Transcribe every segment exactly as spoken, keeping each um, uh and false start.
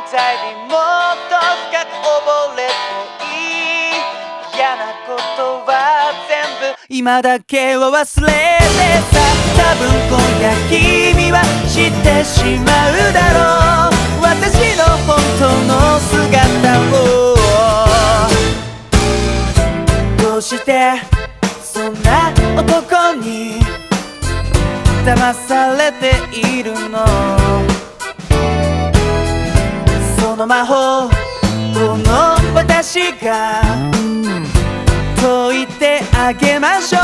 在にもっと深く溺れていい嫌なことは全部今だけは忘れてさ多分今夜君は知ってしまうだろう私の本当の姿をどうしてそんな男に騙されているのその魔法の私が解いてあげましょう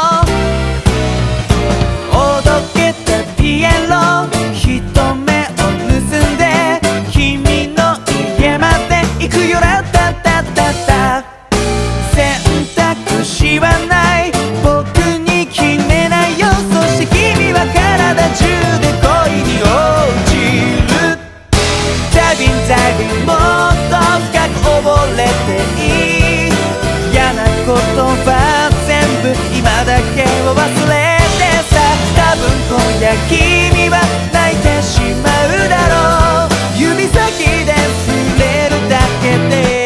おどけたピエロ一目を盗んで君の家まで行くよラタタタタ選択肢はない僕に決めないよそして君は体中で恋に落ちるダイビングダイビングもっと深く溺れていい嫌なことは全部今だけを忘れてさ多分今夜君は泣いてしまうだろう指先で触れるだけで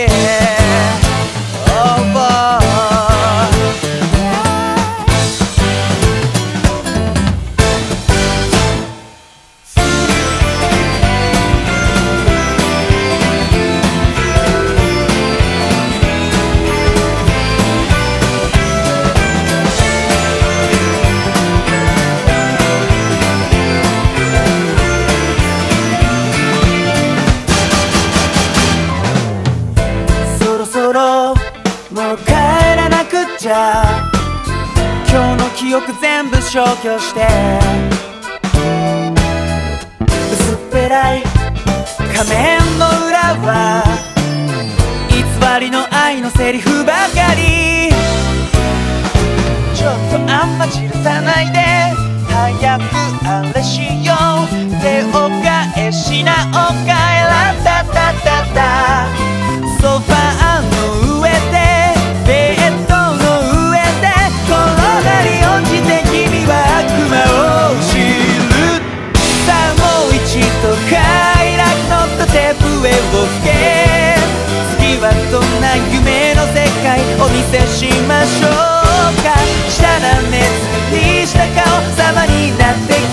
もう帰らなくちゃ今日の記憶全部消去して薄っぺらい仮面の裏は偽りの愛のセリフばかりちょっとあんま散らさないで早くあれしよう手を返しなおかえらたたたたソファーの上でベッドの上で転がり落ちて君は悪魔を知るさあもう一度快楽のテープへを吹け次はどんな夢の世界お見せしましょうかしたらねずりした顔様になって